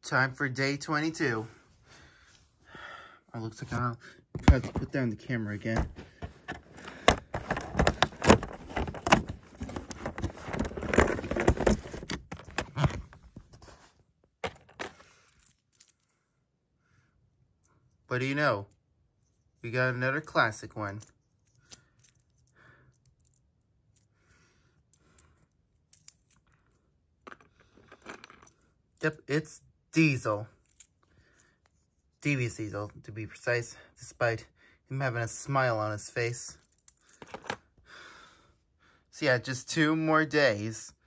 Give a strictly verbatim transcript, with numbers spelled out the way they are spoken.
Time for day twenty-two. It looks like I'll try to put down the camera again. What do you know? We got another classic one. Yep, it's Diesel. Devious Diesel, to be precise, despite him having a smile on his face. So yeah, just two more days